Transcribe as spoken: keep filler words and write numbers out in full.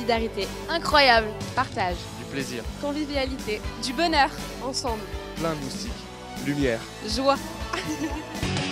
Solidarité. Incroyable. Partage. Du plaisir. Convivialité. Du bonheur. Ensemble. Plein de moustiques. Lumière. Joie.